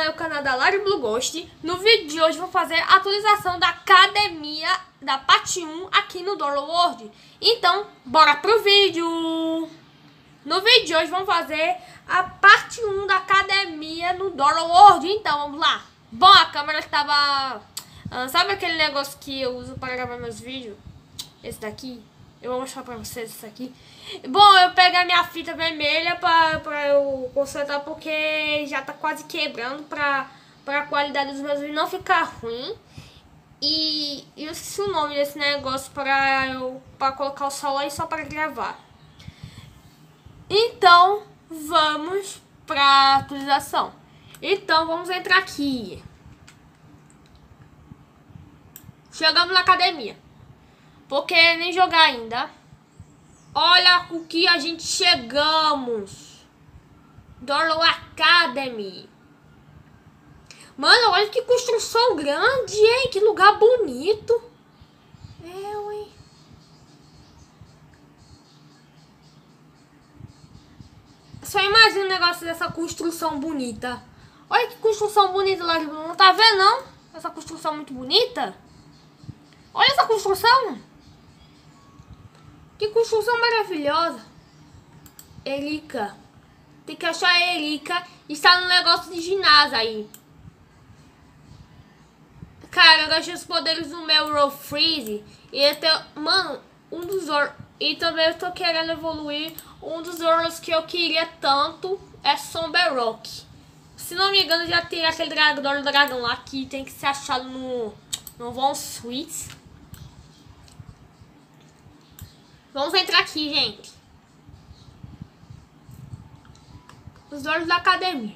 o canal da Lari Blue Ghost. No vídeo de hoje vou fazer a atualização da academia da parte 1 aqui no Dollar World. Então, bora pro vídeo! No vídeo de hoje vamos fazer a parte 1 da academia no Dollar World. Então, vamos lá. Bom, a câmera estava... sabe aquele negócio que eu uso para gravar meus vídeos? Esse daqui. Eu vou mostrar pra vocês isso aqui. Bom, eu peguei a minha fita vermelha pra eu consertar, porque já tá quase quebrando pra a qualidade dos meus vídeos não ficar ruim. E eu esqueci o nome desse negócio pra colocar o celular e só para gravar. Então, vamos pra atualização. Então, vamos entrar aqui. Chegamos na academia. Porque nem jogar ainda. Olha o que a gente chegamos. Dollar Academy. Mano, olha que construção grande, hein? Que lugar bonito. Hein? Só imagina o negócio dessa construção bonita. Olha que construção bonita lá. Não tá vendo, não? Essa construção muito bonita. Olha essa construção. Que construção maravilhosa. Erika. Tem que achar a Erika. Está no negócio de ginásio aí. Cara, eu gastei os poderes do meu Roll Freeze. E até, mano, um dos Zoros. E também eu tô querendo evoluir. Um dos Zoros que eu queria tanto é Somber Rock. Se não me engano, já tem aquele dragão lá que tem que ser achado no Von Sweets. Vamos entrar aqui, gente. Os olhos da academia.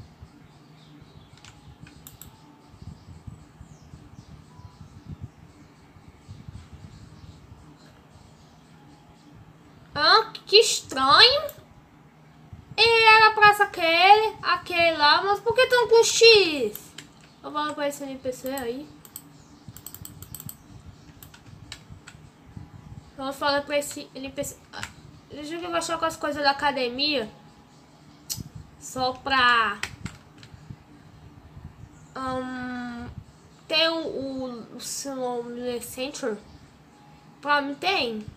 Que estranho. Ele era pra ser aquele lá, mas por que tão com X? Eu vou pra esse NPC aí. Vamos falar pra esse NPC. Deixa eu mostrar com as coisas da academia. Só pra... tem o Center. Pra mim tem.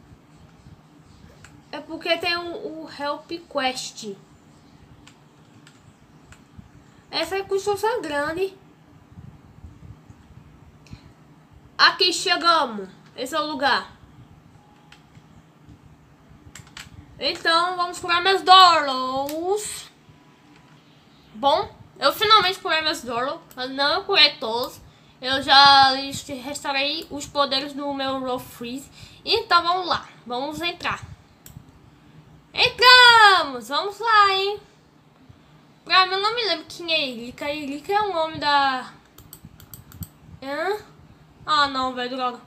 É porque tem o Help Quest. Essa é construção grande. Aqui chegamos. Esse é o lugar. Então, vamos curar meus Dorlos. Bom, eu finalmente curei meus Dorlos. Mas não eu curei todos. Eu já restaurei os poderes do meu Roll Freeze. Então, vamos lá. Vamos entrar. Entramos! Vamos lá, hein? Pra mim, eu não me lembro quem é Erika. Erika é o nome da... Ah, não, velho, droga.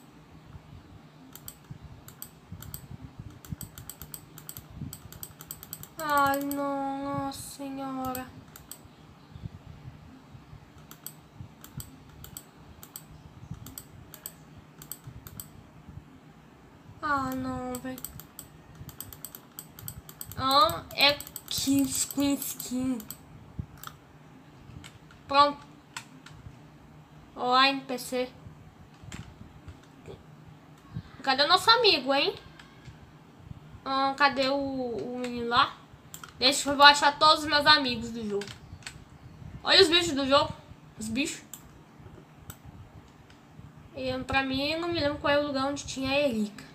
Ai, não, nossa senhora. Ah, não, velho. É Skin. Pronto. Olá, NPC. Cadê o nosso amigo, hein? Cadê o menino lá? Deixa eu vou achar todos os meus amigos do jogo. Olha os bichos do jogo. Os bichos. E pra mim, eu não me lembro qual é o lugar onde tinha a Erika.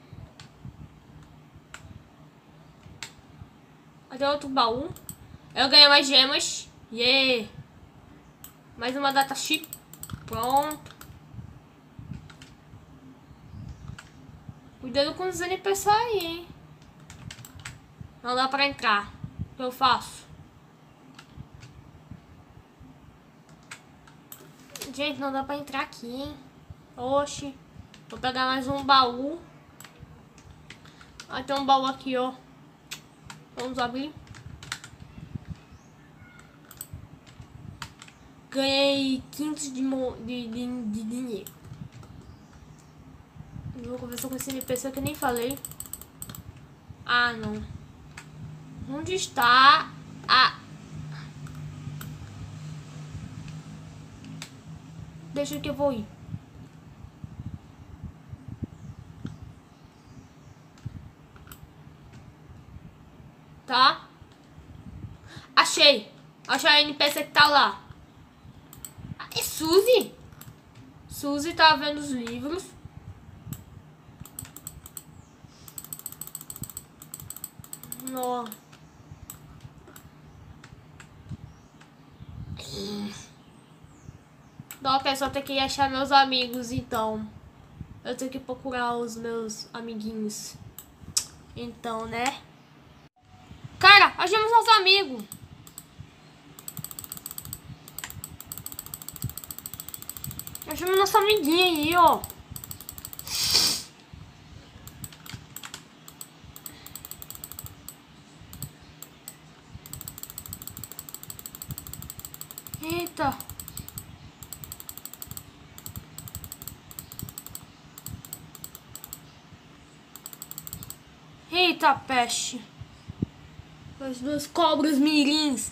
Cadê outro baú? Eu ganhei mais gemas. Yeah! Mais uma data chip. Pronto. Cuidado com os NPC aí, hein? Não dá pra entrar. O que eu faço? Gente, não dá pra entrar aqui, hein? Oxi. Vou pegar mais um baú. Tem um baú aqui, ó. Vamos abrir. Ganhei 500 de dinheiro. Vou conversar com esse NPC que eu nem falei. Ah, não. Onde está a... deixa que eu vou ir. Tá? Achei. Achei a NPC que tá lá. É Suzy. Suzy tá vendo os livros. Nossa. Ok, só tem que achar meus amigos, então. Eu tenho que procurar os meus amiguinhos. Então, né? Cara, achamos nosso amigo. Achamos nossa amiguinha aí, ó. Eita. Eita, peste. As duas cobras mirins.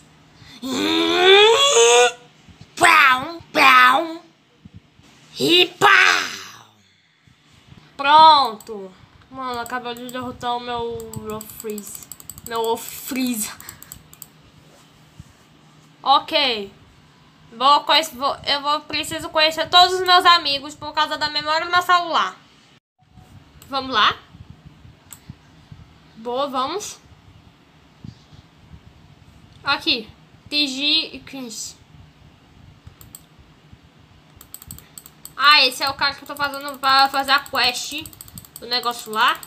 Pau, pau. E pau. Pronto. Mano, acabou de derrotar o meu Freeze. Meu Freeze. Ok. Preciso conhecer todos os meus amigos por causa da memória do meu celular. Vamos lá? Boa, vamos. Aqui. TG e Queens. Ah, esse é o cara que eu tô fazendo pra fazer a quest do negócio lá.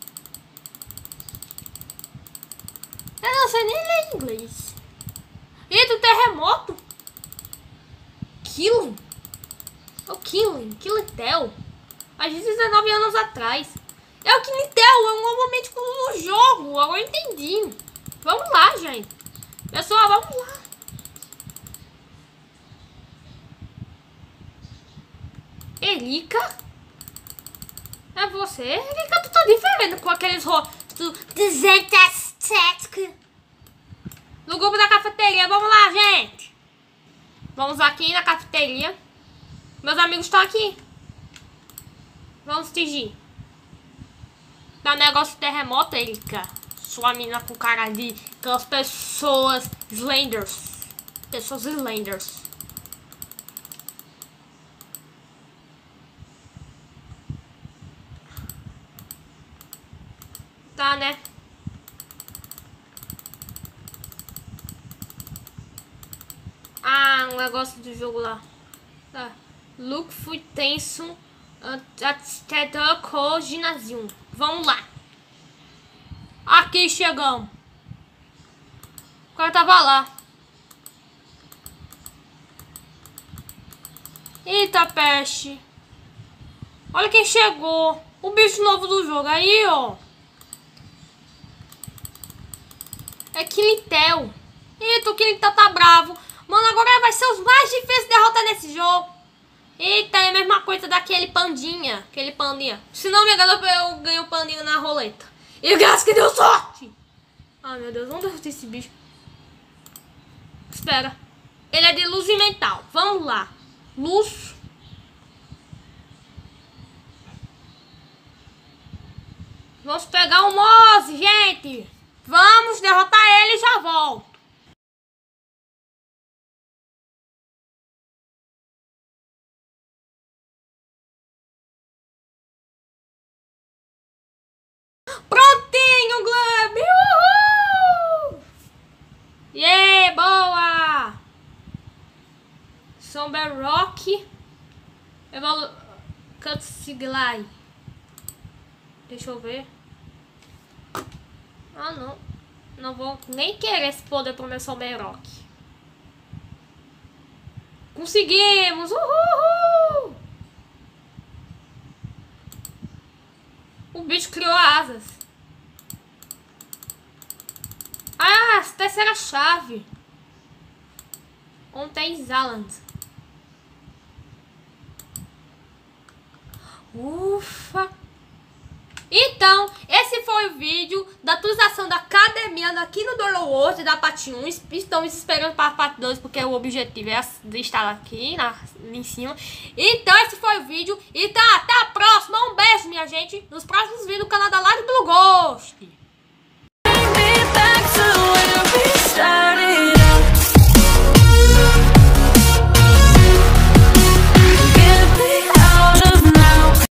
Eu não sei nem ler inglês. E do terremoto? Killing? O Killing? Killitel? Há 19 anos atrás. É o Killitel, é um novo momento no jogo. Agora eu entendi. Vamos lá, gente. Pessoal, vamos lá. Erika? É você? Erika, tu tá diferente com aqueles rostos desentéticos. No grupo da cafeteria, vamos lá, gente. Vamos aqui na cafeteria. Meus amigos estão aqui. Vamos tingir. Dá negócio de terremoto, Erika. Sua menina com cara de aquelas pessoas Slenders. Pessoas Slenders. Tá, né? Ah, um negócio do jogo lá. Tá. Look fui tenso. Com ginásio. Vamos lá. Aqui chegamos. O cara tava lá. Eita, peste. Olha quem chegou. O bicho novo do jogo. Aí, ó. É Killitel. Eita, o Killitel tá bravo. Mano, agora vai ser os mais difíceis de derrotar nesse jogo. Eita, é a mesma coisa daquele pandinha. Aquele pandinha. Se não me engano, eu ganhei o pandinha na roleta. E graças que deu sorte. Ai, meu Deus, onde derrotar esse bicho? Espera. Ele é de luz mental. Vamos lá. Luz. Vamos pegar o Moze, gente. Vamos derrotar ele e já volto. Prontinho, Gleb! Uhul! Yeah, boa! Somber Rock. Cutsiglai. Deixa eu ver. Ah, não. Não vou nem querer esse poder pro meu Somber Rock. Conseguimos! Uhul! O bicho criou asas. Ah, terceira chave. Ontem Zaland. Ufa. Então, esse foi o vídeo da atualização da academia. academia aqui no Download World da parte 1. Estamos esperando para a parte 2, porque o objetivo é estar aqui em cima. Então esse foi o vídeo. Então até a próxima. Um beijo, minha gente. Nos próximos vídeos do canal da Live do Ghost.